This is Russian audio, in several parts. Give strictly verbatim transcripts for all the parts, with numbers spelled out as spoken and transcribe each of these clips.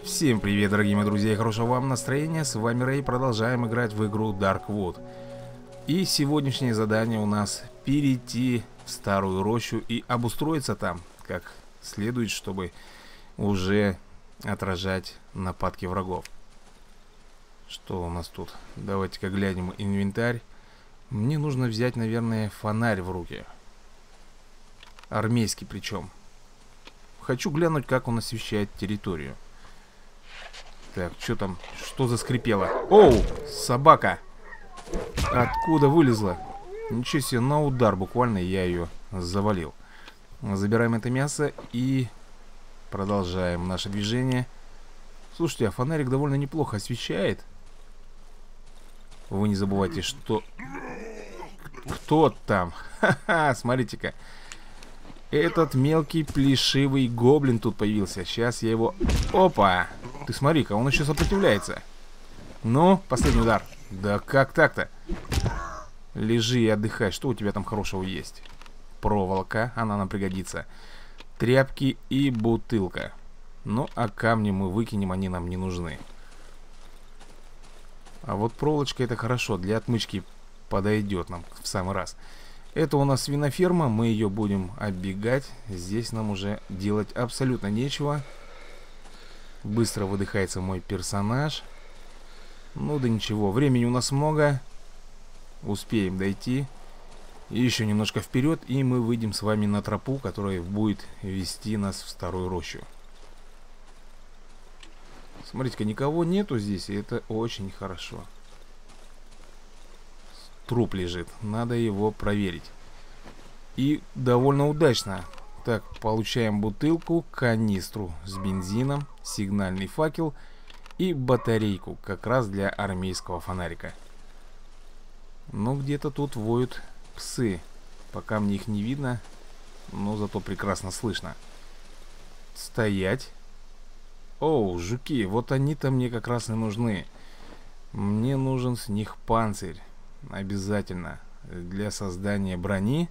Всем привет, дорогие мои друзья, и хорошего вам настроения. С вами Рэй, продолжаем играть в игру Darkwood. И сегодняшнее задание у нас перейти в старую рощу и обустроиться там как следует, чтобы уже отражать нападки врагов. Что у нас тут? Давайте-ка глянем инвентарь. Мне нужно взять, наверное, фонарь в руки. Армейский причем. Хочу глянуть, как он освещает территорию. Так, что там? Что заскрипело? Оу, собака! Откуда вылезла? Ничего себе, на удар буквально я ее завалил. Забираем это мясо и продолжаем наше движение. Слушайте, а фонарик довольно неплохо освещает. Вы не забывайте, что... Кто там? Ха-ха, смотрите-ка. Этот мелкий плешивый гоблин тут появился. Сейчас я его... Опа! Ты смотри-ка, он еще сопротивляется. Ну, последний удар. Да как так-то? Лежи и отдыхай. Что у тебя там хорошего есть? Проволока, она нам пригодится. Тряпки и бутылка. Ну, а камни мы выкинем, они нам не нужны. А вот проволочка — это хорошо, для отмычки подойдет нам в самый раз. Это у нас свиноферма, мы ее будем оббегать. Здесь нам уже делать абсолютно нечего. Быстро выдыхается мой персонаж. Ну да ничего, времени у нас много. Успеем дойти. И еще немножко вперед, и мы выйдем с вами на тропу, которая будет вести нас в старую рощу. Смотрите-ка, никого нету здесь, и это очень хорошо. Труп лежит, надо его проверить. И довольно удачно. Так, получаем бутылку, канистру с бензином, сигнальный факел и батарейку, как раз для армейского фонарика. Но где-то тут воют псы. Пока мне их не видно, но зато прекрасно слышно. Стоять. Оу, жуки, вот они-то мне как раз и нужны. Мне нужен с них панцирь. Обязательно. Для создания брони.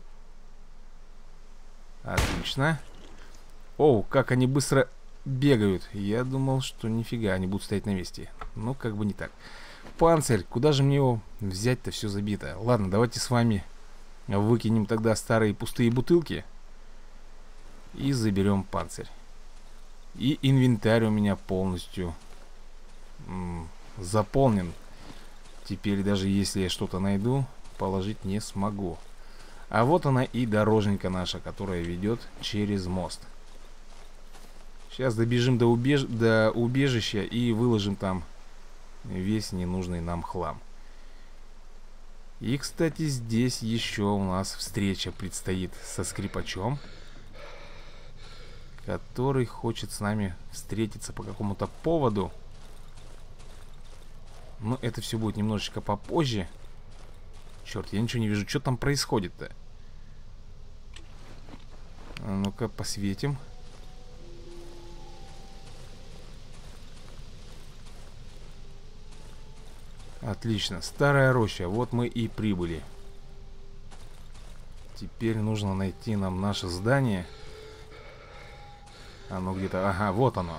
Отлично. Оу, как они быстро бегают. Я думал, что нифига, они будут стоять на месте. Ну, как бы не так. Панцирь, куда же мне его взять-то, все забито. Ладно, давайте с вами выкинем тогда старые пустые бутылки. И заберем панцирь. И инвентарь у меня полностью м, заполнен. Теперь даже если я что-то найду, положить не смогу. А вот она и дороженька наша, которая ведет через мост. Сейчас добежим до, убеж... до убежища и выложим там весь ненужный нам хлам. И, кстати, здесь еще у нас встреча предстоит со скрипачом, который хочет с нами встретиться по какому-то поводу. Но это все будет немножечко попозже. Черт, я ничего не вижу. Что там происходит-то? А ну-ка, посветим. Отлично. Старая роща. Вот мы и прибыли. Теперь нужно найти нам наше здание. Оно где-то... Ага, вот оно.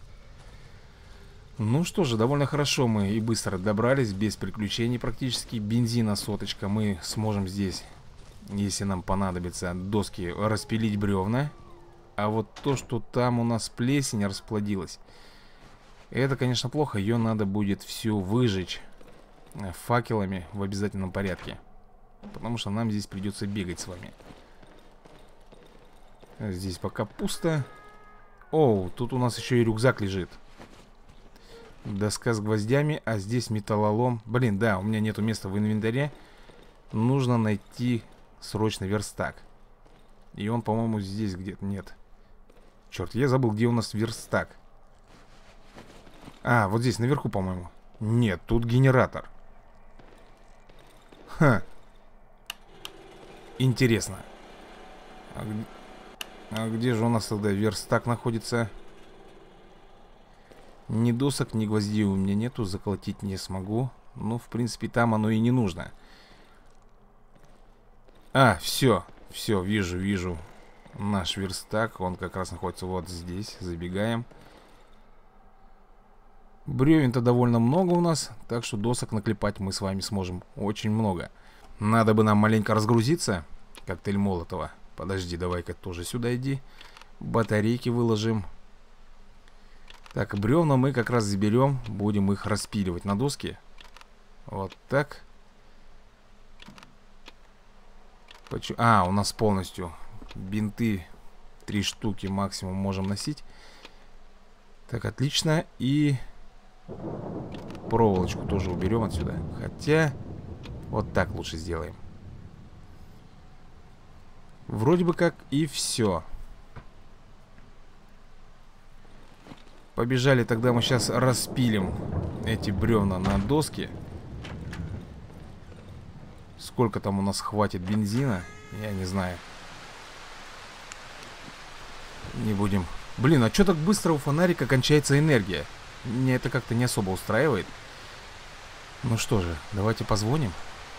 Ну что же, довольно хорошо мы и быстро добрались, без приключений практически. Бензина соточка, мы сможем здесь, если нам понадобится, доски распилить бревна. А вот то, что там у нас плесень расплодилась, это, конечно, плохо. Ее надо будет всю выжечь факелами в обязательном порядке, потому что нам здесь придется бегать с вами. Здесь пока пусто. Оу, тут у нас еще и рюкзак лежит. Доска с гвоздями, а здесь металлолом. Блин, да, у меня нету места в инвентаре. Нужно найти срочно верстак. И он, по-моему, здесь где-то. Нет. Черт, я забыл, где у нас верстак. А, вот здесь, наверху, по-моему. Нет, тут генератор. Ха. Интересно. А где, а где же у нас тогда верстак находится? Ни досок, ни гвоздей у меня нету, заколотить не смогу. Ну, в принципе, там оно и не нужно. А, все, все, вижу, вижу наш верстак. Он как раз находится вот здесь. Забегаем. Бревен-то довольно много у нас, так что досок наклепать мы с вами сможем очень много. Надо бы нам маленько разгрузиться. Коктейль Молотова. Подожди, давай-ка тоже сюда иди. Батарейки выложим. Так, бревна мы как раз заберем. Будем их распиливать на доски. Вот так. Почему? А, у нас полностью бинты три штуки максимум можем носить. Так, отлично. И проволочку тоже уберем отсюда. Хотя, вот так лучше сделаем. Вроде бы как и все. Побежали, тогда мы сейчас распилим эти бревна на доски. Сколько там у нас хватит бензина, я не знаю. Не будем. Блин, а что так быстро у фонарика кончается энергия? Меня это как-то не особо устраивает. Ну что же, давайте позвоним.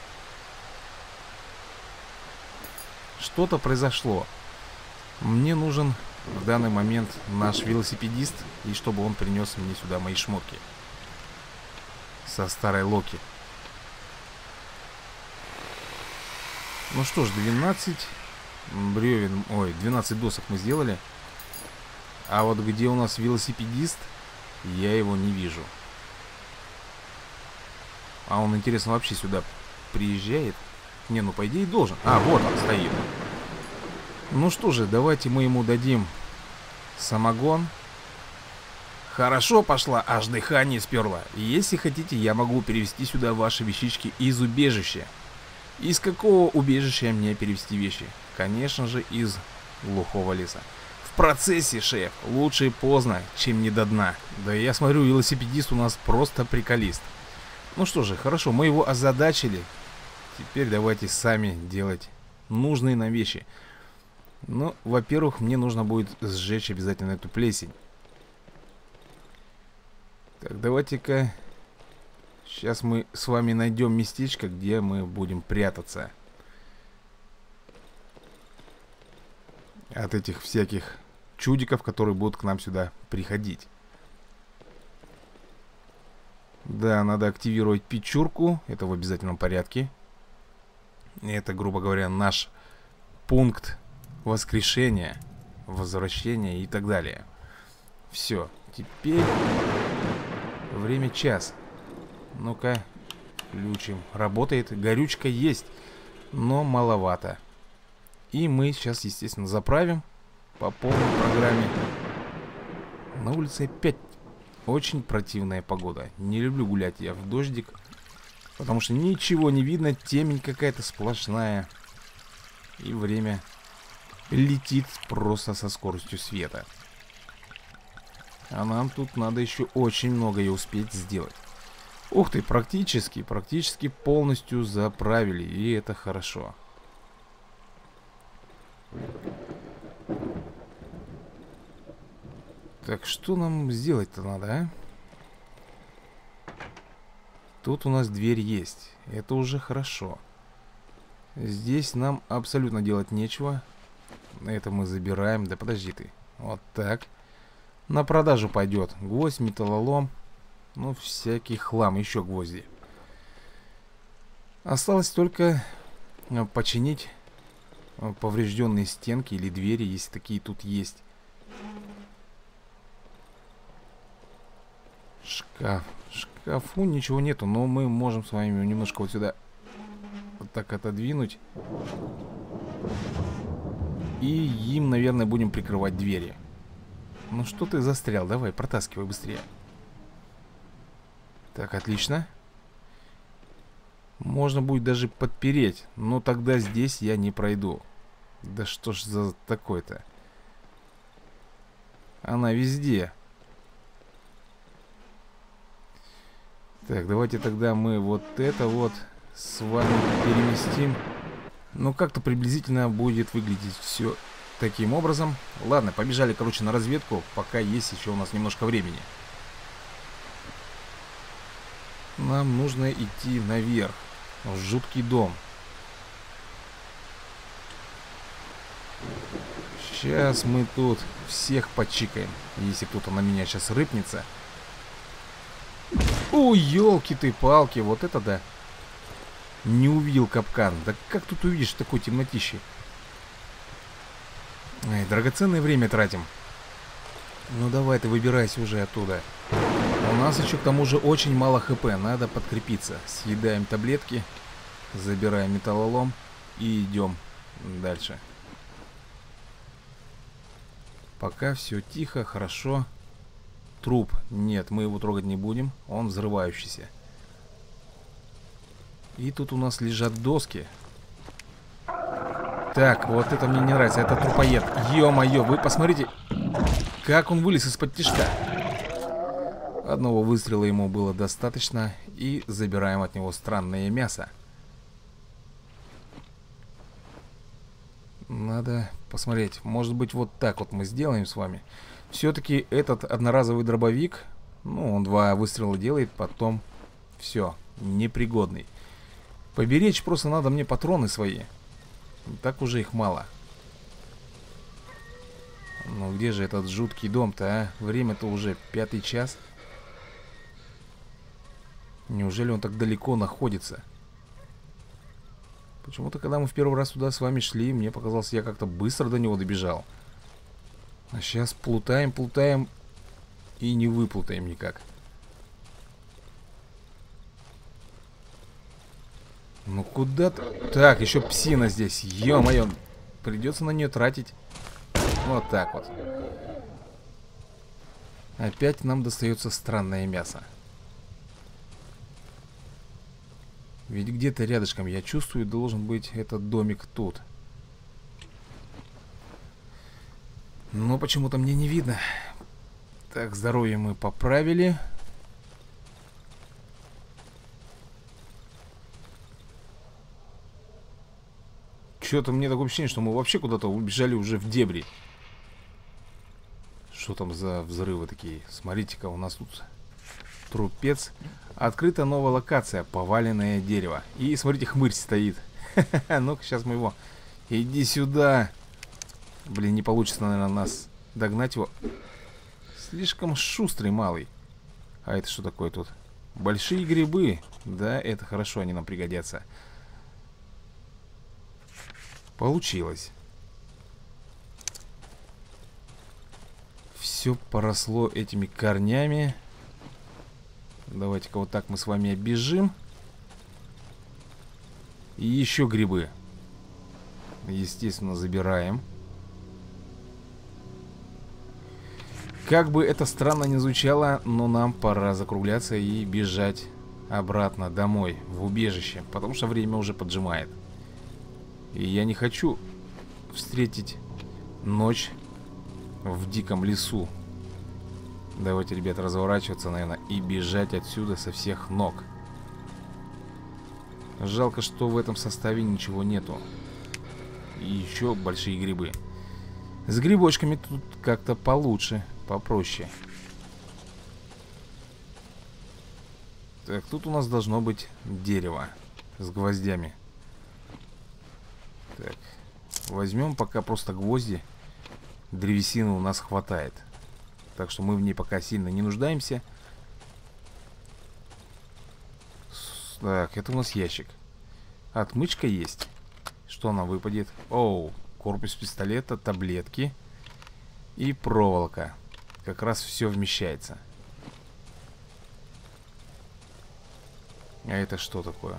Что-то произошло. Мне нужен в данный момент наш велосипедист, и чтобы он принес мне сюда мои шмотки со старой Локи. Ну что ж, двенадцать бревен, ой, двенадцать досок мы сделали. А вот где у нас велосипедист, я его не вижу. А он, интересно, вообще сюда приезжает? Не, ну по идее должен. А, вот он стоит. Ну что же, давайте мы ему дадим самогон. Хорошо пошла, аж дыхание сперло. Если хотите, я могу перевести сюда ваши вещички из убежища. Из какого убежища мне перевести вещи? Конечно же, из глухого леса. В процессе, шеф. Лучше поздно, чем не до дна. Да я смотрю, велосипедист у нас просто приколист. Ну что же, хорошо, мы его озадачили. Теперь давайте сами делать нужные нам вещи. Ну, во-первых, мне нужно будет сжечь обязательно эту плесень. Так, давайте-ка... Сейчас мы с вами найдем местечко, где мы будем прятаться от этих всяких чудиков, которые будут к нам сюда приходить. Да, надо активировать печурку. Это в обязательном порядке. Это, грубо говоря, наш пункт воскрешения, возвращения и так далее. Все, теперь время час. Ну-ка, включим. Работает. Горючка есть, но маловато. И мы сейчас, естественно, заправим по полной программе. На улице опять очень противная погода. Не люблю гулять я в дождик, потому что ничего не видно. Темень какая-то сплошная. И время летит просто со скоростью света. А нам тут надо еще очень многое успеть сделать. Ух ты, практически, практически полностью заправили. И это хорошо. Так, что нам сделать-то надо, а? Тут у нас дверь есть. Это уже хорошо. Здесь нам абсолютно делать нечего. Это мы забираем. Да подожди ты. Вот так. На продажу пойдет. Гвоздь, металлолом. Ну, всякий хлам. Еще гвозди. Осталось только починить поврежденные стенки или двери, если такие тут есть. Шкаф. В шкафу ничего нету, но мы можем с вами немножко вот сюда вот так отодвинуть. И им, наверное, будем прикрывать двери. Ну что ты застрял? Давай, протаскивай быстрее. Так, отлично. Можно будет даже подпереть, но тогда здесь я не пройду. Да что ж за такое-то? Она везде. Так, давайте тогда мы вот это вот с вами переместим. Ну, как-то приблизительно будет выглядеть все таким образом. Ладно, побежали, короче, на разведку, пока есть еще у нас немножко времени. Нам нужно идти наверх, в жуткий дом. Сейчас мы тут всех почикаем. Если кто-то на меня сейчас рыпнется. О, елки ты палки, вот это да. Не увидел капкан. Да как тут увидишь в такой темнотище? Ай, драгоценное время тратим. Ну давай ты выбирайся уже оттуда. У нас еще к тому же очень мало хп. Надо подкрепиться. Съедаем таблетки. Забираем металлолом. И идем дальше. Пока все тихо, хорошо. Труп. Нет, мы его трогать не будем. Он взрывающийся. И тут у нас лежат доски. Так, вот это мне не нравится. Это трупоед. Ё-моё, вы посмотрите, как он вылез из-под тишка. Одного выстрела ему было достаточно. И забираем от него странное мясо. Надо посмотреть. Может быть, вот так вот мы сделаем с вами. Все-таки этот одноразовый дробовик, ну, он два выстрела делает, потом все, непригодный. Поберечь просто надо мне патроны свои. Так уже их мало. Ну где же этот жуткий дом-то, а? Время-то уже пятый час. Неужели он так далеко находится? Почему-то, когда мы в первый раз туда с вами шли, мне показалось, я как-то быстро до него добежал. А сейчас плутаем, плутаем и не выплутаем никак. Ну куда-то... Так, еще псина здесь. Ё-моё, придется на нее тратить. Вот так вот. Опять нам достается странное мясо. Ведь где-то рядышком, я чувствую, должен быть этот домик тут. Но почему-то мне не видно. Так, здоровье мы поправили. Что-то мне такое ощущение, что мы вообще куда-то убежали уже в дебри. Что там за взрывы такие? Смотрите-ка, у нас тут трупец. Открыта новая локация, поваленное дерево. И смотрите, хмырь стоит. Ну-ка, сейчас мы его... Иди сюда. Блин, не получится, наверное, нас догнать его. Слишком шустрый малый. А это что такое тут? Большие грибы. Да, это хорошо, они нам пригодятся. Получилось. Все поросло этими корнями. Давайте-ка вот так мы с вами оббежим. И еще грибы. Естественно, забираем. Как бы это странно ни звучало, но нам пора закругляться и бежать обратно домой, в убежище. Потому что время уже поджимает. И я не хочу встретить ночь в диком лесу. Давайте, ребята, разворачиваться, наверное, и бежать отсюда со всех ног. Жалко, что в этом составе ничего нету. И еще большие грибы. С грибочками тут как-то получше, попроще. Так, тут у нас должно быть дерево с гвоздями. Так, возьмем пока просто гвозди. Древесины у нас хватает. Так что мы в ней пока сильно не нуждаемся. Так, это у нас ящик. Отмычка есть. Что нам выпадет? Оу, корпус пистолета, таблетки и проволока. Как раз все вмещается. А это что такое?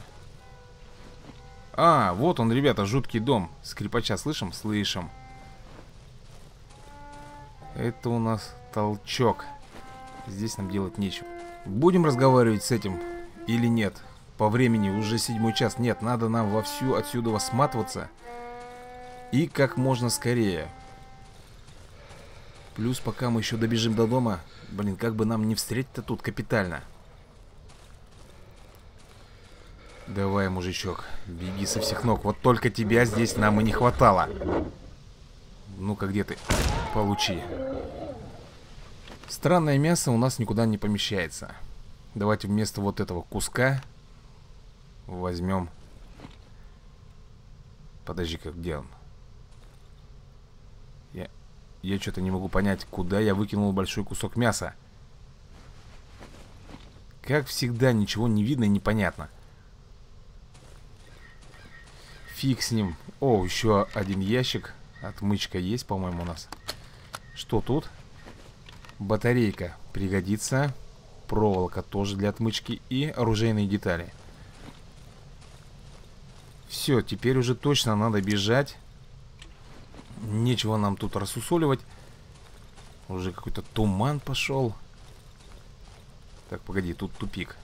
А, вот он, ребята, жуткий дом. Скрипача слышим? Слышим. Это у нас толчок. Здесь нам делать нечего. Будем разговаривать с этим или нет? По времени уже седьмой час. Нет, надо нам вовсю отсюда сматываться. И как можно скорее. Плюс пока мы еще добежим до дома. Блин, как бы нам не встретить-то тут капитально. Давай, мужичок, беги со всех ног. Вот только тебя здесь нам и не хватало. Ну-ка, где ты? Получи. Странное мясо у нас никуда не помещается. Давайте вместо вот этого куска возьмем. Подожди-ка, где он? Я, я что-то не могу понять, куда я выкинул большой кусок мяса. Как всегда, ничего не видно и непонятно. Фиг с ним. О, еще один ящик. Отмычка есть, по-моему, у нас. Что тут? Батарейка пригодится. Проволока тоже для отмычки. И оружейные детали. Все, теперь уже точно надо бежать. Нечего нам тут рассусоливать. Уже какой-то туман пошел. Так, погоди, тут тупик.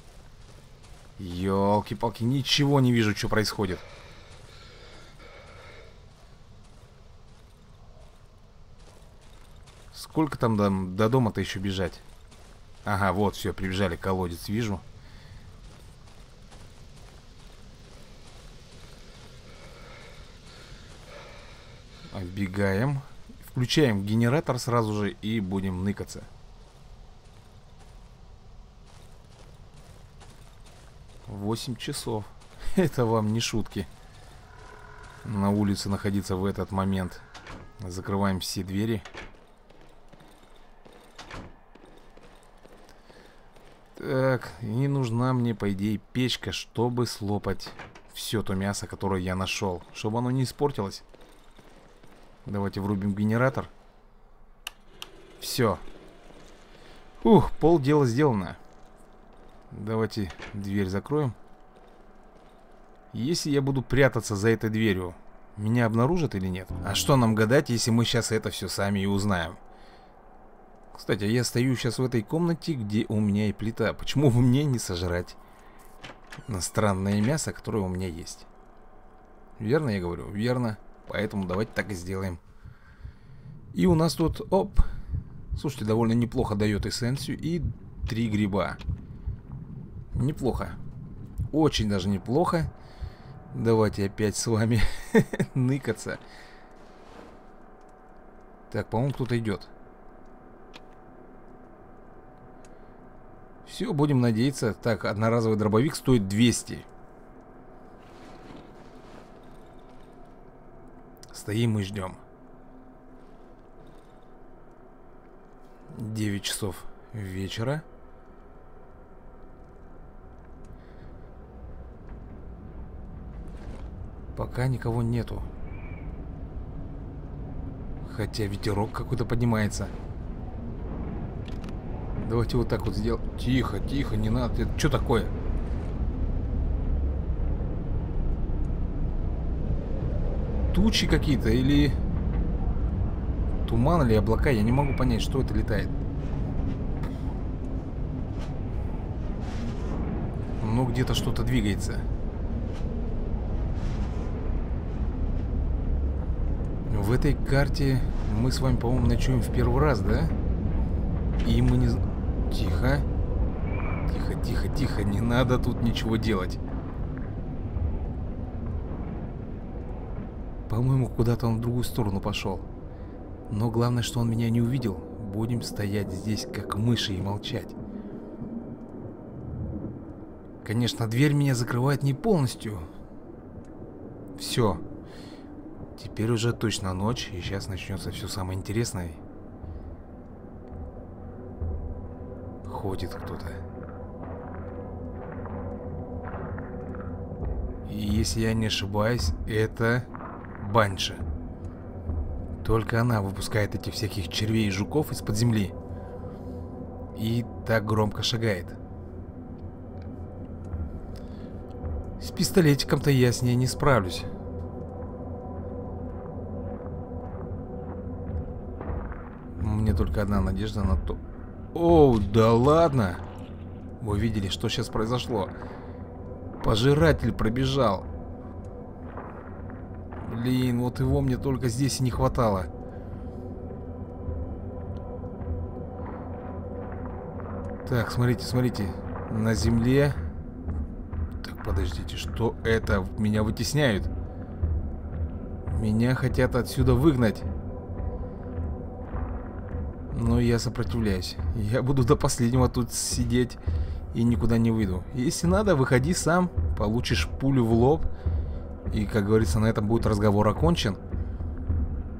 Ёлки-палки, ничего не вижу, что происходит. Сколько там до, до дома-то еще бежать? Ага, вот, все, прибежали, колодец вижу. Оббегаем. Включаем генератор сразу же и будем ныкаться. Восемь часов. Это вам не шутки. На улице находиться в этот момент. Закрываем все двери. Так, и нужна мне, по идее, печка, чтобы слопать все то мясо, которое я нашел. Чтобы оно не испортилось. Давайте врубим генератор. Все. Ух, полдела сделано. Давайте дверь закроем. Если я буду прятаться за этой дверью, меня обнаружат или нет? А что нам гадать, если мы сейчас это все сами и узнаем? Кстати, я стою сейчас в этой комнате, где у меня и плита. Почему бы мне не сожрать странное мясо, которое у меня есть? Верно я говорю? Верно. Поэтому давайте так и сделаем. И у нас тут, оп, слушайте, довольно неплохо дает эссенцию. И три гриба. Неплохо. Очень даже неплохо. Давайте опять с вами ныкаться. Так, по-моему, кто-то идет. Все, будем надеяться. Так, одноразовый дробовик стоит двести. Стоим и ждем. девять часов вечера. Пока никого нету. Хотя ветерок какой-то поднимается. Давайте вот так вот сделаем. Тихо, тихо, не надо. Это что такое? Тучи какие-то или туман или облака? Я не могу понять, что это летает. Но где-то что-то двигается. В этой карте мы с вами, по-моему, ночуем в первый раз, да? И мы не... Тихо. Тихо, тихо, тихо. Не надо тут ничего делать. По-моему, куда-то он в другую сторону пошел. Но главное, что он меня не увидел. Будем стоять здесь, как мыши, и молчать. Конечно, дверь меня закрывает не полностью. Все. Теперь уже точно ночь, и сейчас начнется все самое интересное. Ходит кто-то. И если я не ошибаюсь, это банши. Только она выпускает этих всяких червей и жуков из-под земли. И так громко шагает. С пистолетиком-то я с ней не справлюсь. Мне только одна надежда на то... Оу, да ладно! Вы видели, что сейчас произошло? Пожиратель пробежал. Блин, вот его мне только здесь и не хватало. Так, смотрите, смотрите. На земле... Так, подождите, что это? Меня вытесняют. Меня хотят отсюда выгнать. Но я сопротивляюсь. Я буду до последнего тут сидеть и никуда не выйду. Если надо, выходи сам, получишь пулю в лоб. И, как говорится, на этом будет разговор окончен.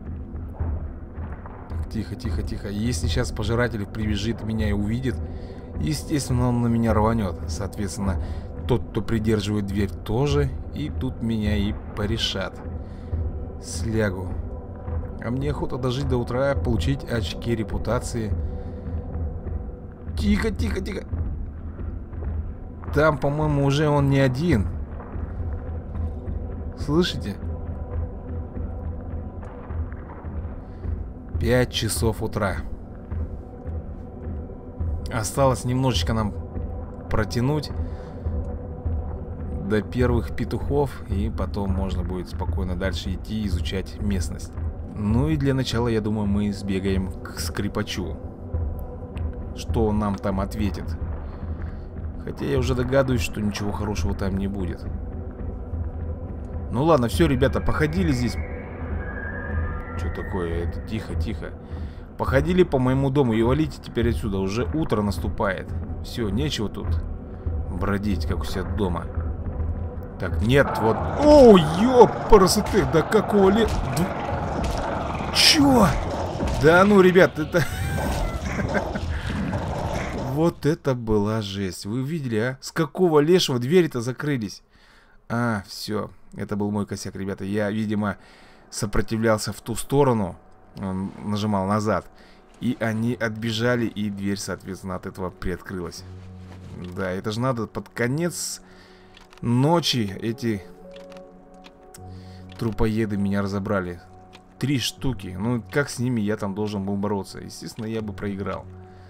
Так, тихо, тихо, тихо. Если сейчас пожиратель прибежит, меня и увидит, Естественно, он на меня рванет. Соответственно, тот, кто придерживает дверь, тоже. И тут меня и порешат. Слягу. А мне охота дожить до утра, получить очки репутации. Тихо, тихо, тихо. Там, по-моему, уже он не один. Слышите? Пять часов утра. Осталось немножечко нам протянуть до первых петухов, и потом можно будет спокойно дальше идти изучать местность. Ну и для начала, я думаю, мы сбегаем к скрипачу. Что он нам там ответит? Хотя я уже догадываюсь, что ничего хорошего там не будет. Ну ладно, все, ребята, походили здесь. Что такое? Это тихо, тихо. Походили по моему дому и валите теперь отсюда. Уже утро наступает. Все, нечего тут бродить, как у себя дома. Так, нет, вот. О, ёпарасоте, да какого ли... Чё? Да ну, ребят, это... Вот это была жесть. Вы видели, а? С какого лешего двери-то закрылись? А, все. Это был мой косяк, ребята. Я, видимо, сопротивлялся в ту сторону. Он нажимал назад. И они отбежали, и дверь, соответственно, от этого приоткрылась. Да, это же надо под конец ночи эти трупоеды меня разобрали. Три штуки. Ну, как с ними я там должен был бороться? Естественно, я бы проиграл.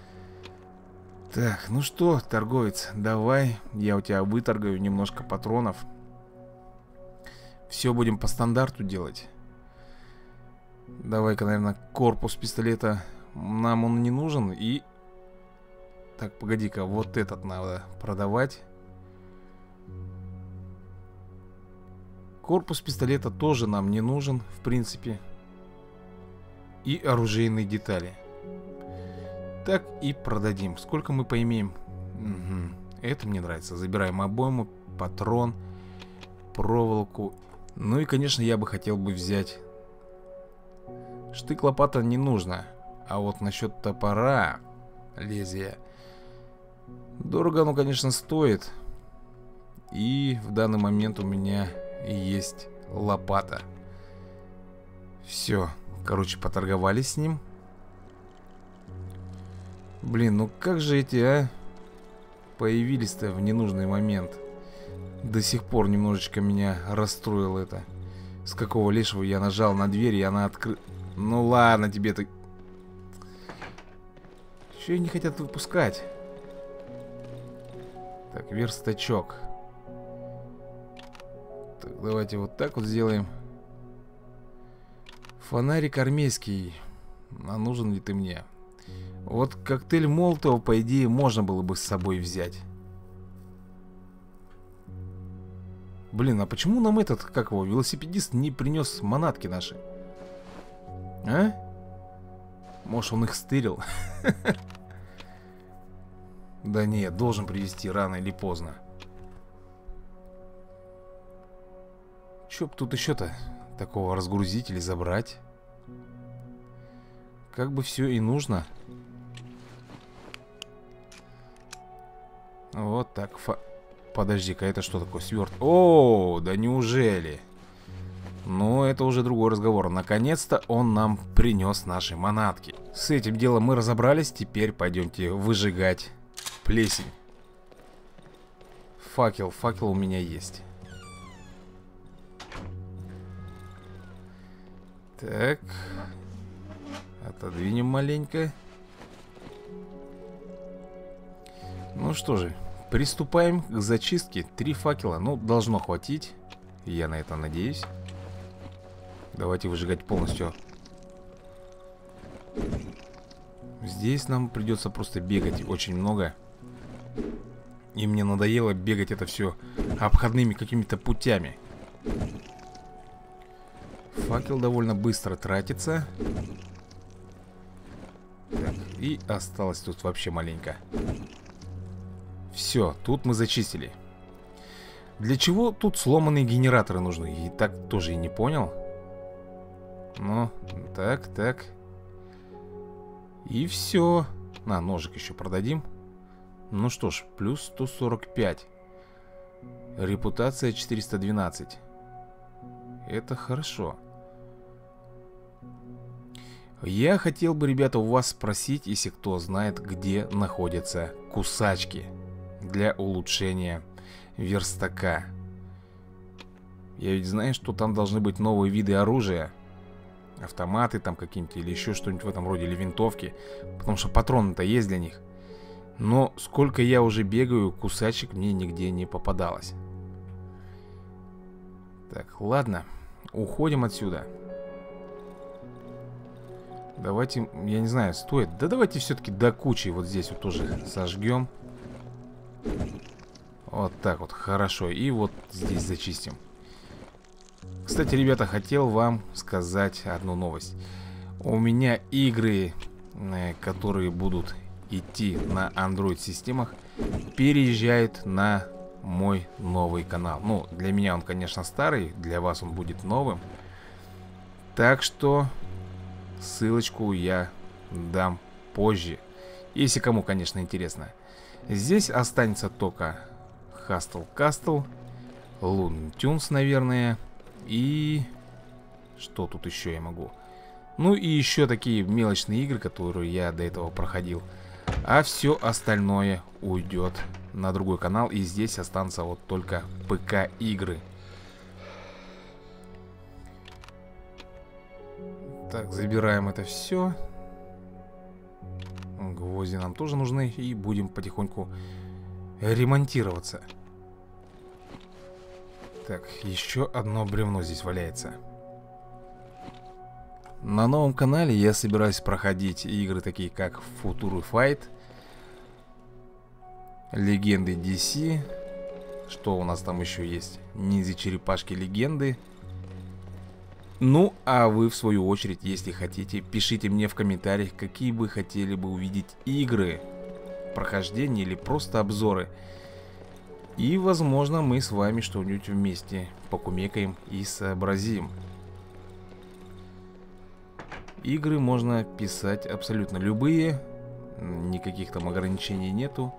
Так, ну что, торговец, давай я у тебя выторгаю немножко патронов. Все будем по стандарту делать. Давай-ка, наверное, корпус пистолета. Нам он не нужен. И... Так, погоди-ка, вот этот надо продавать. Корпус пистолета тоже нам не нужен, в принципе. И оружейные детали. Так и продадим. Сколько мы поимеем? Угу. Это мне нравится. Забираем обойму, патрон, проволоку. Ну и, конечно, я бы хотел бы взять... Штык-лопата не нужно. А вот насчет топора, лезвия, дорого оно, конечно, стоит. И в данный момент у меня есть лопата. Все. Короче, поторговались с ним. Блин, ну как же эти, а? Появились-то в ненужный момент. До сих пор немножечко меня расстроило это. С какого лешего я нажал на дверь, и она открыта. Ну ладно тебе-то. Еще и не хотят выпускать. Так, верстачок. Так, давайте вот так вот сделаем. Фонарик армейский. А нужен ли ты мне? Вот коктейль Молотова, по идее, можно было бы с собой взять. Блин, а почему нам этот, как его, велосипедист не принес манатки наши? А? Может, он их стырил? Да нет, должен привезти рано или поздно. Чё б тут еще-то такого разгрузить или забрать? Как бы все и нужно. Вот так. Фа... Подожди-ка, это что такое? Сверт. О, да неужели? Ну, это уже другой разговор. Наконец-то он нам принес наши манатки. С этим делом мы разобрались. Теперь пойдемте выжигать плесень. Факел. Факел у меня есть. Так. Отодвинем маленько. Ну что же, приступаем к зачистке. Три факела, ну, должно хватить. Я на это надеюсь. Давайте выжигать полностью. Здесь нам придется просто бегать очень много. И мне надоело бегать это все обходными какими-то путями. Факел довольно быстро тратится. Так, и осталось тут вообще маленько. Все, тут мы зачистили. Для чего тут сломанные генераторы нужны? И так тоже и не понял. Ну, так, так. И все. На, ножик еще продадим. Ну что ж, плюс сто сорок пять. Репутация четыреста двенадцать. Это хорошо. Я хотел бы, ребята, у вас спросить, если кто знает, где находятся кусачки для улучшения верстака. Я ведь знаю, что там должны быть новые виды оружия. Автоматы там какие-нибудь или еще что-нибудь в этом роде, или винтовки. Потому что патроны-то есть для них. Но сколько я уже бегаю, кусачек мне нигде не попадалось. Так, ладно. Уходим отсюда. Давайте, я не знаю, стоит. Да давайте все-таки до кучи вот здесь вот тоже сожгем. Вот так вот, хорошо. И вот здесь зачистим. Кстати, ребята, хотел вам сказать одну новость. У меня игры, которые будут идти на Android-системах, переезжают на мой новый канал. Ну, для меня он, конечно, старый, для вас он будет новым. Так что ссылочку я дам позже, если кому, конечно, интересно. Здесь останется только Hustle Castle, Looney Tunes, наверное. И что тут еще я могу? Ну и еще такие мелочные игры, которые я до этого проходил. А все остальное уйдет на другой канал. И здесь останутся вот только ПК-игры. Так, забираем это все. Гвозди нам тоже нужны. И будем потихоньку ремонтироваться. Так, еще одно бревно здесь валяется. На новом канале я собираюсь проходить игры такие как Future Fight, Легенды ди си. Что у нас там еще есть? Ниндзя-черепашки легенды. Ну, а вы в свою очередь, если хотите, пишите мне в комментариях, какие бы хотели бы увидеть игры, прохождения или просто обзоры. И, возможно, мы с вами что-нибудь вместе покумекаем и сообразим. Игры можно писать абсолютно любые. Никаких там ограничений нету.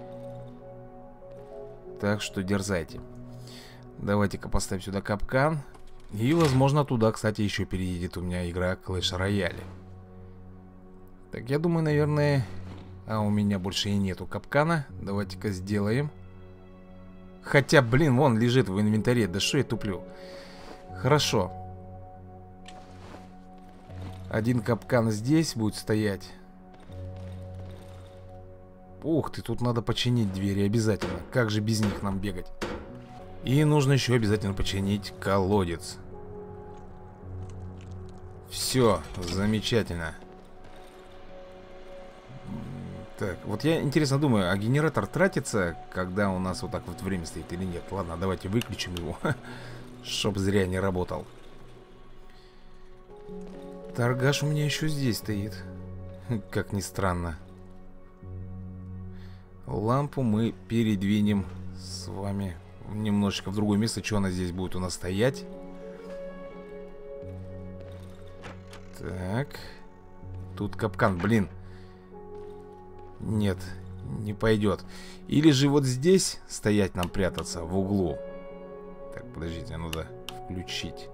Так что дерзайте. Давайте-ка поставим сюда капкан. И, возможно, туда, кстати, еще переедет у меня игра Clash Royale. Так, я думаю, наверное... А у меня больше и нету капкана. Давайте-ка сделаем. Хотя, блин, вон лежит в инвентаре. Да что я туплю? Хорошо. Один капкан здесь будет стоять. Ух ты, тут надо починить двери обязательно. Как же без них нам бегать? И нужно еще обязательно починить колодец. Все, замечательно. Так, вот я интересно думаю, а генератор тратится, когда у нас вот так вот время стоит или нет? Ладно, давайте выключим его, чтоб зря не работал. Торгаш у меня еще здесь стоит. Как ни странно. Лампу мы передвинем с вами немножечко в другое место. Что она здесь будет у нас стоять? Так. Тут капкан, блин. Нет, не пойдет. Или же вот здесь стоять нам прятаться в углу. Так, подождите, надо включить.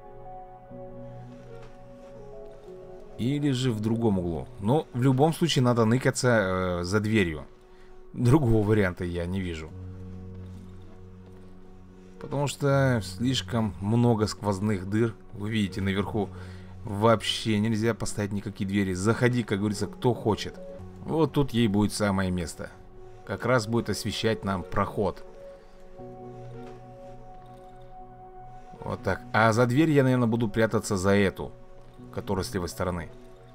Или же в другом углу. Но в любом случае надо ныкаться э, за дверью. Другого варианта я не вижу. Потому что слишком много сквозных дыр. Вы видите, наверху вообще нельзя поставить никакие двери. Заходи, как говорится, кто хочет. Вот тут ей будет самое место. Как раз будет освещать нам проход. Вот так. А за дверь я, наверное, буду прятаться за эту, которая с левой стороны.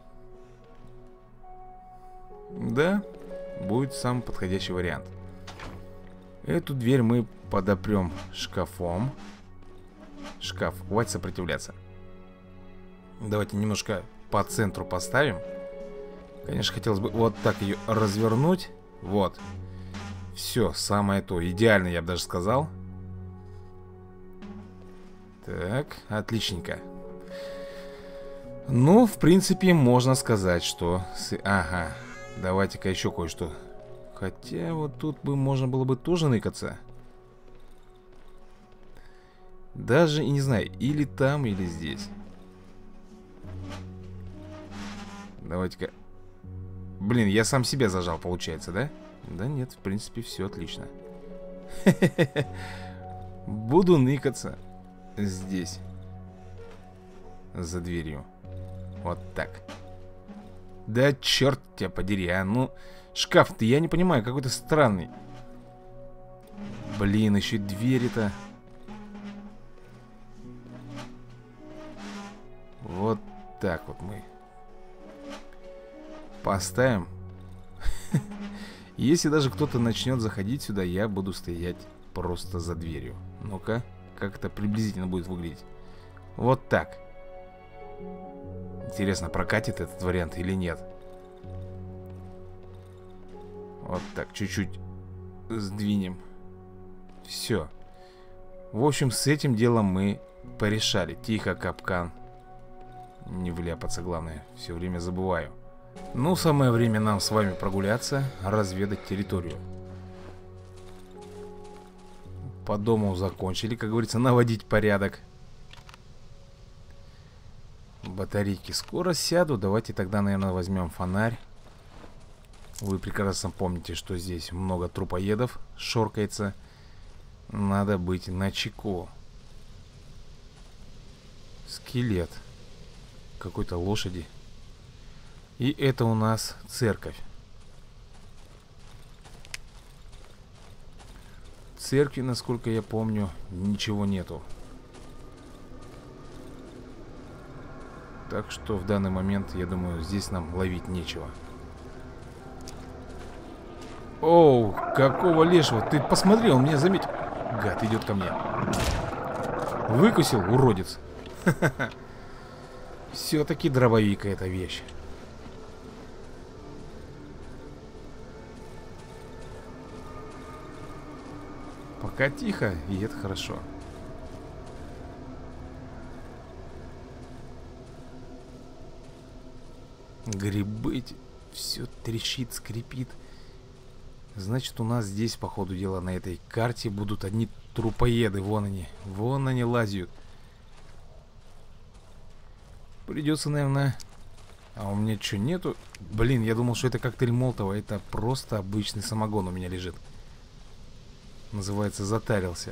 Да, будет самый подходящий вариант. Эту дверь мы подопрем шкафом. Шкаф, хватит сопротивляться. Давайте немножко по центру поставим. Конечно, хотелось бы вот так ее развернуть. Вот. Все, самое то. Идеально, я бы даже сказал. Так, отличненько. Ну, в принципе, можно сказать, что... Ага, давайте-ка еще кое-что Хотя вот тут бы можно было бы тоже ныкаться. Даже и не знаю, или там, или здесь. Давайте-ка. Блин, я сам себя зажал, получается, да? Да нет, в принципе, все отлично. Буду ныкаться здесь. За дверью. Вот так. Да черт тебя подери, а ну... Шкаф-то я не понимаю, какой-то странный. Блин, еще и двери-то. Вот так вот мы поставим. Если даже кто-то начнет заходить сюда, я буду стоять просто за дверью. Ну-ка, как это приблизительно будет выглядеть. Вот так. Интересно, прокатит этот вариант или нет. Вот так, чуть-чуть сдвинем. Все. В общем, с этим делом мы порешали. Тихо, капкан. Не вляпаться, главное. Все время забываю. Ну, самое время нам с вами прогуляться, разведать территорию. По дому закончили, как говорится, наводить порядок. Батарейки скоро сядут. Давайте тогда, наверное, возьмем фонарь. Вы прекрасно помните, что здесь много трупоедов шоркается. Надо быть начеку. Скелет какой-то лошади. И это у нас церковь. Церкви, насколько я помню, ничего нету. Так что в данный момент, я думаю, здесь нам ловить нечего. Оу, какого лешего? Ты посмотри, он меня заметил. Гад идет ко мне. Выкусил, уродец. Все-таки дробовик эта вещь. Пока тихо, и это хорошо. Грибы, все трещит, скрипит. Значит, у нас здесь, по ходу дела, на этой карте будут одни трупоеды. Вон они, вон они лазят. Придется, наверное... А у меня что, нету? Блин, я думал, что это коктейль Молотова. Это просто обычный самогон у меня лежит. Называется, затарился.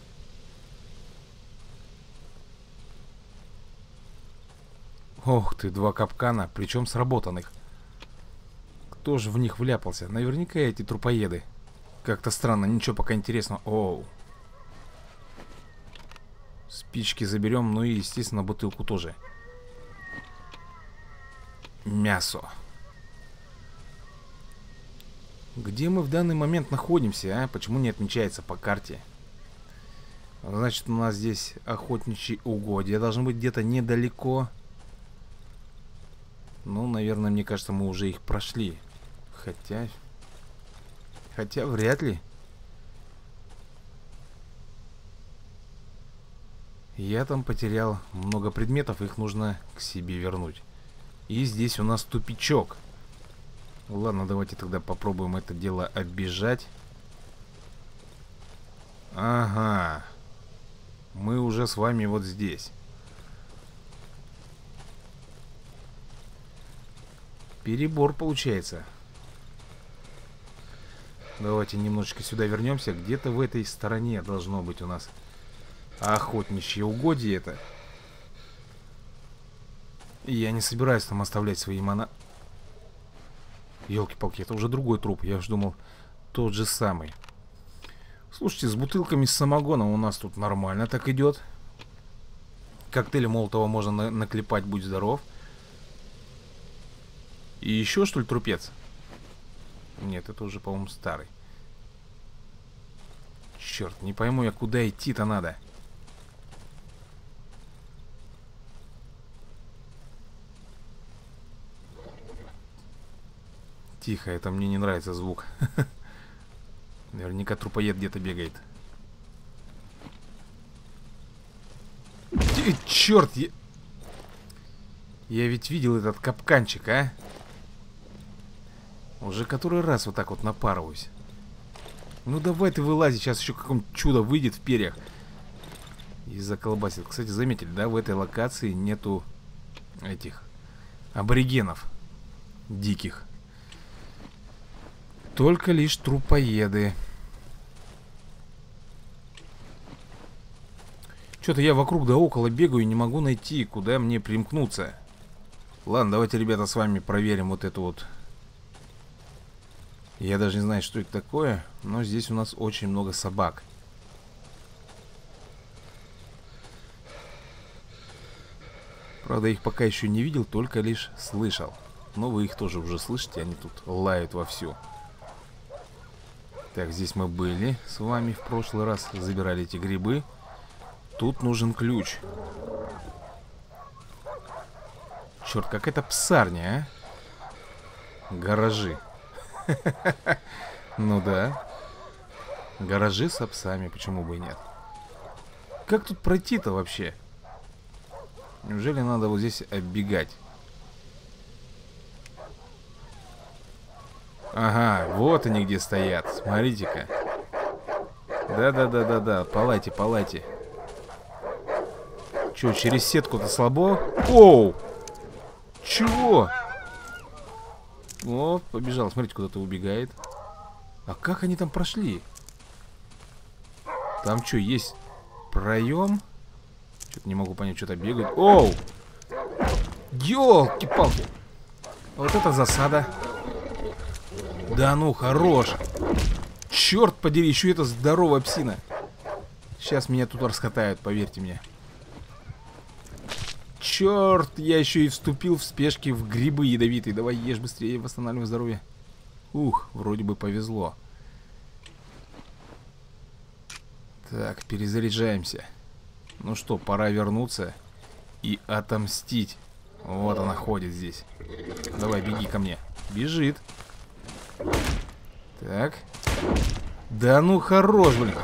Ох ты, два капкана, причем сработанных. Кто же в них вляпался? Наверняка эти трупоеды. Как-то странно, ничего пока интересного. Оу. Спички заберем, ну и, естественно, бутылку тоже. Мясо. Где мы в данный момент находимся, а? Почему не отмечается по карте? Значит, у нас здесь охотничьи угодья. Должны быть где-то недалеко. Ну, наверное, мне кажется, мы уже их прошли. Хотя... Хотя вряд ли. Я там потерял много предметов, их нужно к себе вернуть. И здесь у нас тупичок. Ладно, давайте тогда попробуем это дело оббежать. Ага. Мы уже с вами вот здесь. Перебор получается. Давайте немножечко сюда вернемся. Где-то в этой стороне должно быть у нас охотничье угодье это. Я не собираюсь там оставлять свои мона... Ёлки-палки, это уже другой труп. Я уж думал, тот же самый. Слушайте, с бутылками с самогоном у нас тут нормально так идет. Коктейля Молотова можно на наклепать, будь здоров. И еще, что ли, трупец? Нет, это уже, по-моему, старый. Черт, не пойму я, куда идти-то надо. Тихо, это мне не нравится звук. Наверняка трупоед где-то бегает. Черт, я... я ведь видел этот капканчик, а? Уже который раз вот так вот напарываюсь. Ну давай ты вылази, сейчас еще какое-нибудь чудо выйдет в перьях. И заколбасит. Кстати, заметили, да, в этой локации нету этих аборигенов диких. Только лишь трупоеды. Что-то я вокруг да около бегаю и не могу найти, куда мне примкнуться. Ладно, давайте, ребята, с вами проверим вот это вот. Я даже не знаю, что это такое, но здесь у нас очень много собак. Правда, их пока еще не видел, только лишь слышал. Но вы их тоже уже слышите, они тут лают вовсю. Так, здесь мы были с вами в прошлый раз, забирали эти грибы. Тут нужен ключ. Черт, какая-то псарня, а? Гаражи. Ну да. Гаражи с псами, почему бы и нет? Как тут пройти-то вообще? Неужели надо вот здесь оббегать? Ага, вот они где стоят. Смотрите-ка. Да-да-да-да-да. Палайте, палайте. Че, через сетку-то слабо? Оу! Чего? О, побежал. Смотрите, куда-то убегает. А как они там прошли? Там что, есть проем? Что-то не могу понять, что-то бегает. Оу! Ёлки-палки! Вот это засада. Да ну, хорош. Черт подери, еще это здоровая псина. Сейчас меня тут раскатают, поверьте мне. Черт, я еще и вступил в спешке в грибы ядовитые. Давай ешь быстрее, восстанавливай здоровье. Ух, вроде бы повезло. Так, перезаряжаемся. Ну что, пора вернуться и отомстить. Вот она ходит здесь. Давай, беги ко мне. Бежит. Так. Да ну хорош, блин.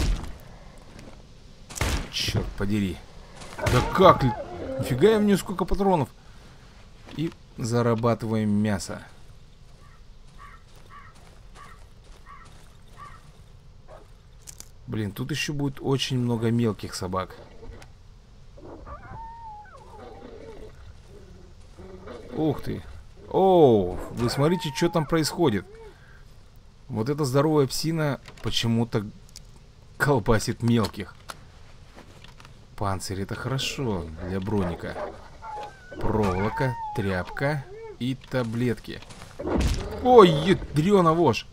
Черт подери. Да как? Нифига я мне сколько патронов. И зарабатываем мясо. Блин, тут еще будет очень много мелких собак. Ух ты. Оу, вы смотрите, что там происходит. Вот эта здоровая псина почему-то колбасит мелких. Панцирь, это хорошо для броника. Проволока, тряпка и таблетки. Ой, ядрёна вошь.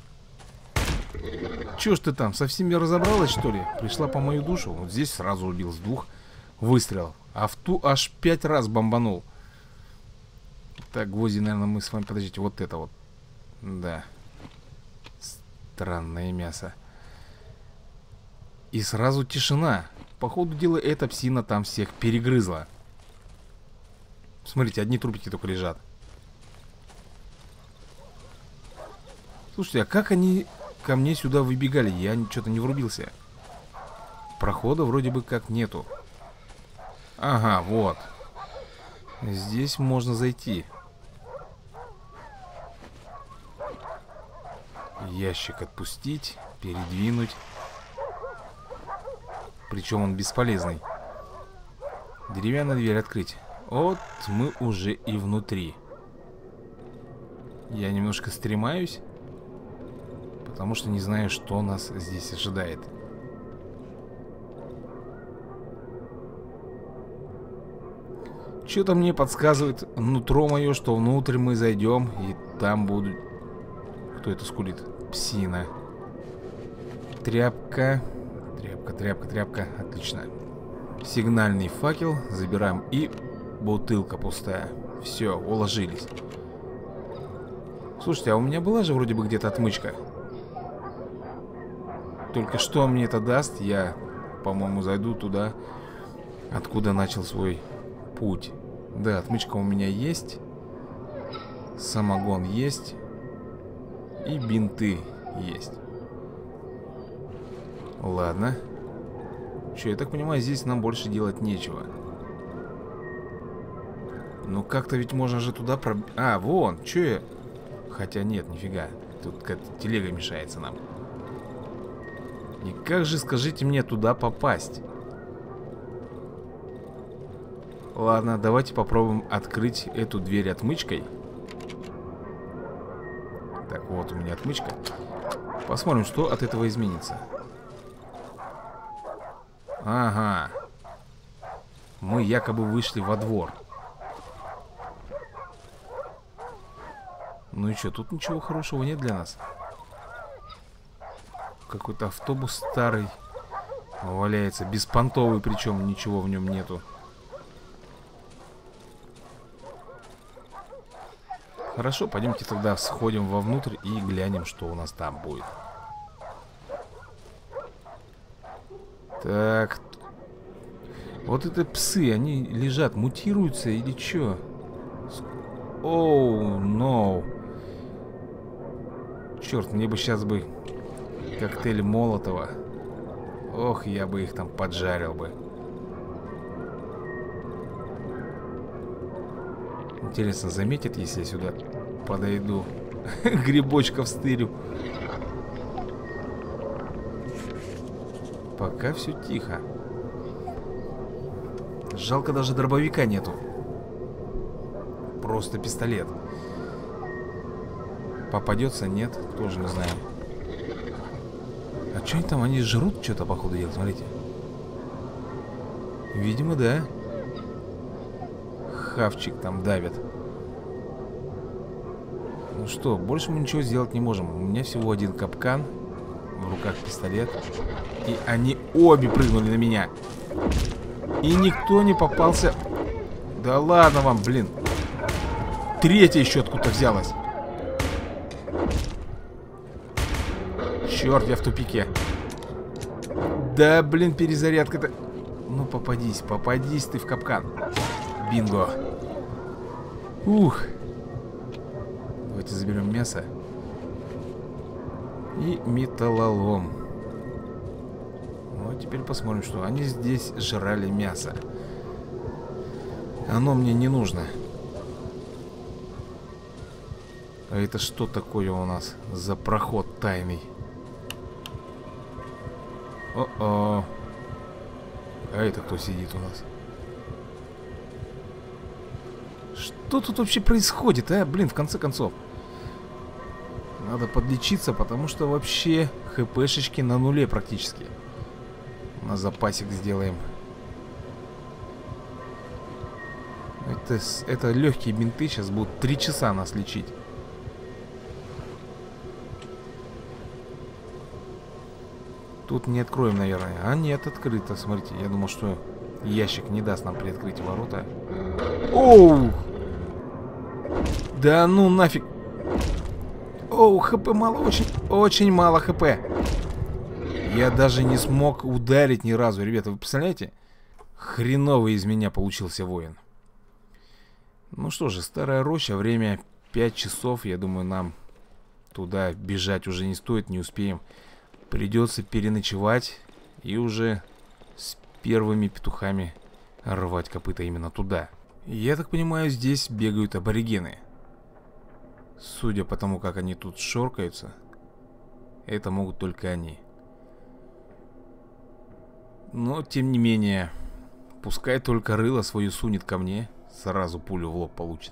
Чё ж ты там, совсем не разобралась, что ли? Пришла по мою душу. Вот здесь сразу убил с двух выстрелов. А в ту аж пять раз бомбанул. Так, гвозди, наверное, мы с вами... Подождите, вот это вот. Да. Странное мясо. И сразу тишина. По ходу дела, эта псина там всех перегрызла. Смотрите, одни трупики только лежат. Слушайте, а как они ко мне сюда выбегали? Я что-то не врубился. Прохода вроде бы как нету. Ага, вот. Здесь можно зайти. Ящик отпустить, передвинуть. Причем он бесполезный. Деревянная дверь открыть. Вот мы уже и внутри. Я немножко стремаюсь, потому что не знаю, что нас здесь ожидает. Что-то мне подсказывает нутро мое, что внутрь мы зайдем, и там будут... Кто это скулит? Псина. Тряпка. Тряпка, тряпка, тряпка. Отлично. Сигнальный факел. Забираем. И бутылка пустая. Все, уложились. Слушайте, а у меня была же вроде бы где-то отмычка. Только что мне это даст? Я, по-моему, зайду туда, откуда начал свой путь. Да, отмычка у меня есть. Самогон есть. И бинты есть. Ладно. Че, я так понимаю, здесь нам больше делать нечего. Ну как-то ведь можно же туда проб... А, вон, че я... Хотя нет, нифига. Тут какая-то телега мешается нам. И как же, скажите мне, туда попасть? Ладно, давайте попробуем открыть эту дверь отмычкой. Так, вот у меня отмычка. Посмотрим, что от этого изменится. Ага. Мы якобы вышли во двор. Ну и что, тут ничего хорошего нет для нас. Какой-то автобус старый валяется, беспонтовый, причем ничего в нем нету. Хорошо, пойдемте тогда сходим вовнутрь и глянем, что у нас там будет. Так. Вот это псы, они лежат, мутируются или что? Оу, ноу. Черт, мне бы сейчас бы коктейль Молотова. Ох, я бы их там поджарил бы. Интересно, заметят, если я сюда подойду? Грибочков стырю. Пока все тихо. Жалко, даже дробовика нету. Просто пистолет. Попадется, нет, тоже не знаю. А что они там, они жрут что-то, походу, делают, смотрите. Видимо, да. Хавчик там давит. Ну что, больше мы ничего сделать не можем. У меня всего один капкан. В руках пистолет. И они обе прыгнули на меня. И никто не попался. Да ладно вам, блин. Третья еще откуда-то взялась. Черт, я в тупике. Да, блин, перезарядка-то. Ну, попадись, попадись ты в капкан. Бинго. Ух. Давайте заберем мясо. И металлолом. Ну, а теперь посмотрим, что они здесь жрали мясо. Оно мне не нужно. А это что такое у нас за проход тайный? О-о. А это кто сидит у нас? Что тут вообще происходит, а? Блин, в конце концов. Надо подлечиться, потому что вообще хпшечки на нуле практически. На запасик сделаем. Это, это легкие бинты. Сейчас будут три часа нас лечить. Тут не откроем, наверное. А нет, открыто, смотрите. Я думал, что ящик не даст нам приоткрыть ворота. Оу! Да ну нафиг. Оу, хп мало, очень, очень мало хп. Я даже не смог ударить ни разу. Ребята, вы представляете? Хреновый из меня получился воин. Ну что же, старая роща. Время пять часов. Я думаю, нам туда бежать уже не стоит, не успеем. Придется переночевать и уже с первыми петухами рвать копыта именно туда. Я так понимаю, здесь бегают аборигены. Судя по тому, как они тут шоркаются, это могут только они. Но, тем не менее, пускай только рыло свою сунет ко мне, сразу пулю в лоб получит.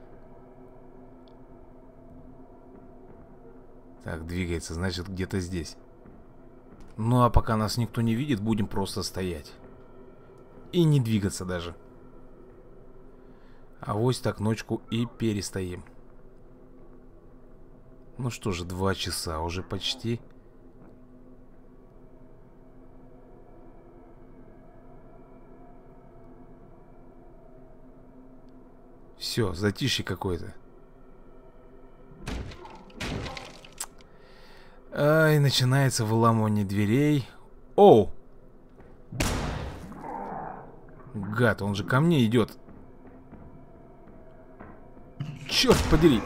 Так, двигается, значит, где-то здесь. Ну, а пока нас никто не видит, будем просто стоять. И не двигаться даже. Авось так ночку и перестоим. Ну что же, два часа уже почти. Все, затишье какое-то. Ай, начинается выламывание дверей. Оу! Гад, он же ко мне идет. Черт подери!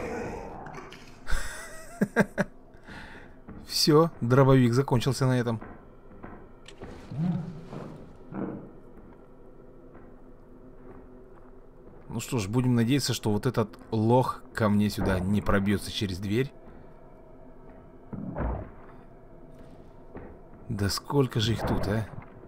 Все, дробовик закончился на этом. Ну что ж, будем надеяться, что вот этот лох ко мне сюда не пробьется через дверь. Да сколько же их тут, а?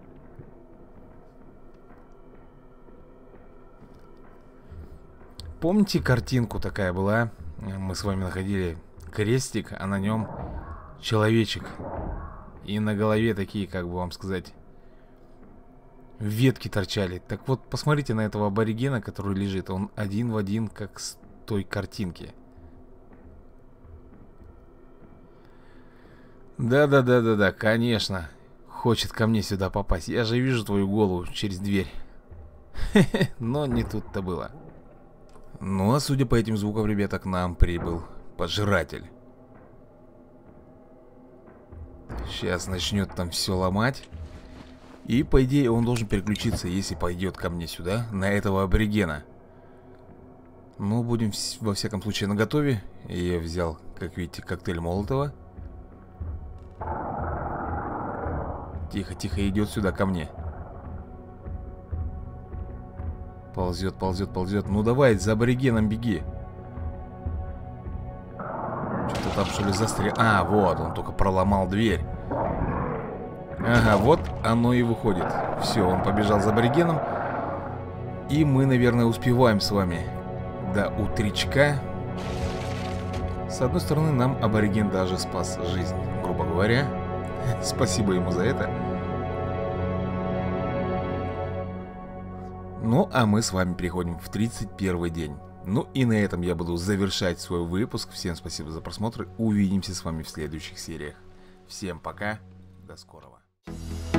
Помните, картинку такая была? Мы с вами находили крестик, а на нем человечек. И на голове такие, как бы вам сказать, ветки торчали. Так вот, посмотрите на этого аборигена, который лежит. Он один в один, как с той картинки. Да-да-да-да-да, конечно. Хочет ко мне сюда попасть. Я же вижу твою голову через дверь. Но не тут-то было. Ну, а судя по этим звукам, ребята, к нам прибыл пожиратель. Сейчас начнет там все ломать. И, по идее, он должен переключиться, если пойдет ко мне сюда, на этого аборигена. Ну, будем во всяком случае наготове. Я взял, как видите, коктейль Молотова. Тихо-тихо идет сюда ко мне. Ползет, ползет, ползет. Ну давай, за аборигеном беги. Что-то там, что ли, застрял. А, вот, он только проломал дверь. Ага, вот оно и выходит. Все, он побежал за аборигеном. И мы, наверное, успеваем с вами до утречка. С одной стороны, нам абориген даже спас жизнь, грубо говоря. Спасибо ему за это. Ну, а мы с вами переходим в тридцать первый день. Ну и на этом я буду завершать свой выпуск. Всем спасибо за просмотр. Увидимся с вами в следующих сериях. Всем пока. До скорого.